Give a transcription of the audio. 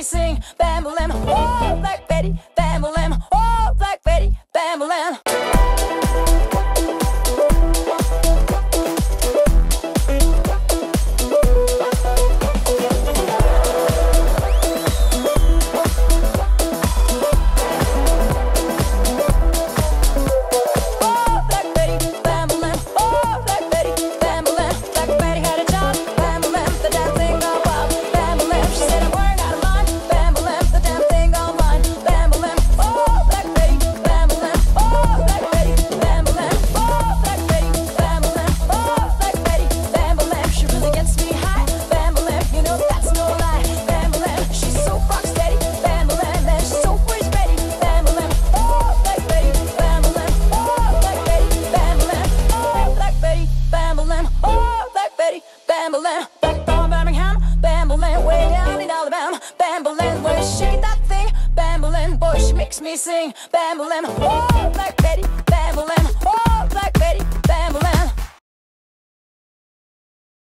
sing. Bam-ba-Lam, oh, Black Betty. Bam-ba-Lam, oh, Black Betty. Bam-ba-Lam. Bam-ba-Lam, back from Birmingham. Bam-ba-Lam, way down in Alabama. Bam-ba-Lam, when she shake that thing. Bam-ba-Lam, boy, she makes me sing. Bam-ba-Lam, oh, Black Betty. Bam-ba-Lam, oh, Black Betty.